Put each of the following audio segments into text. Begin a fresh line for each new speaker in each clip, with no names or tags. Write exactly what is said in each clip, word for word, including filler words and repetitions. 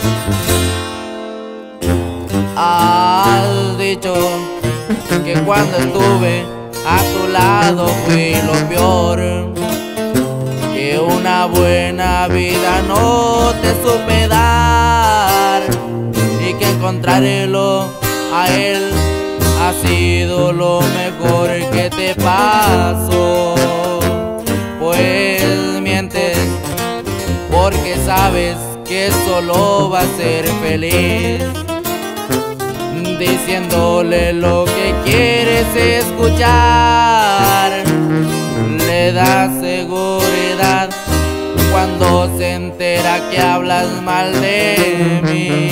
Has dicho que cuando estuve a tu lado fui lo peor, que una buena vida no te supe dar y que encontrarlo a él ha sido lo mejor que te pasó. Pues mientes porque sabes que solo va a ser feliz, diciéndole lo que quieres escuchar. Le da seguridad cuando se entera que hablas mal de mí.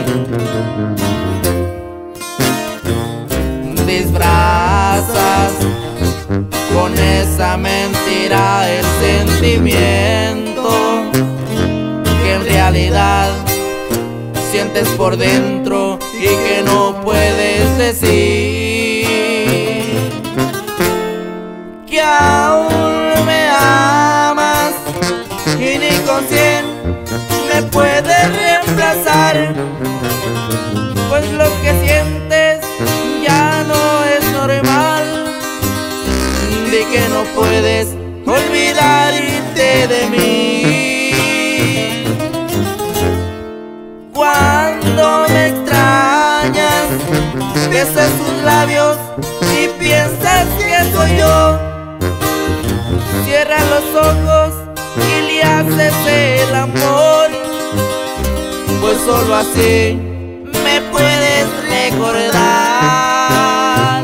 Disfrazas con esa mentira el sentimiento que en realidad sientes por dentro y que no puedes decir. Que aún me amas y ni con cien me puedes reemplazar, pues lo que sientes ya no es normal. Di que no puedes olvidarte de mí. Cuando me extrañas, besas sus labios y piensas que soy yo. Cierra los ojos y le haces el amor, pues solo así me puedes recordar.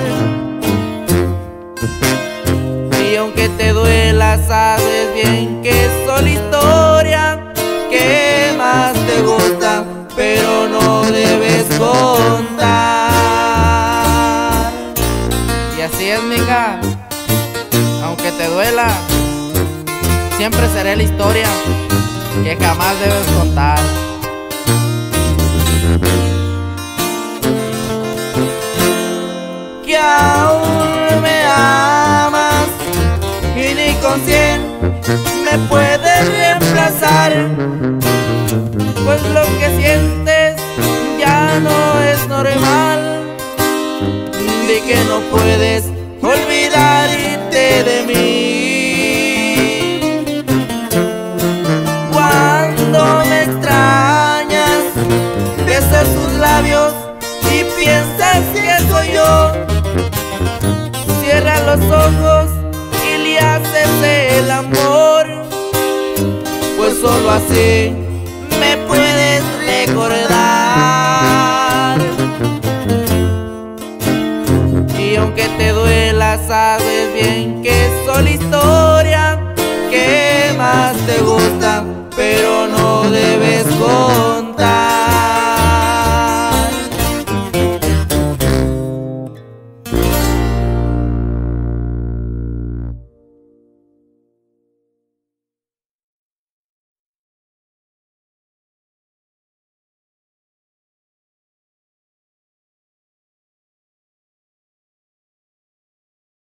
Y aunque te duela, sabes bien que es solo historia que más te gusta, pero no debes contar. Y así es, mija, aunque te duela, siempre seré la historia que jamás debes contar. Que aún me amas y ni con cien me puedes reemplazar, pues lo que sientes ya no es normal. Di que no puedes olvidarte de mí. Cuando me extrañas, besas sus labios y piensas que soy yo. Cierra los ojos y le haces el amor, pues solo así me puedes recordar. Y aunque te duela, sabes bien que es solo historia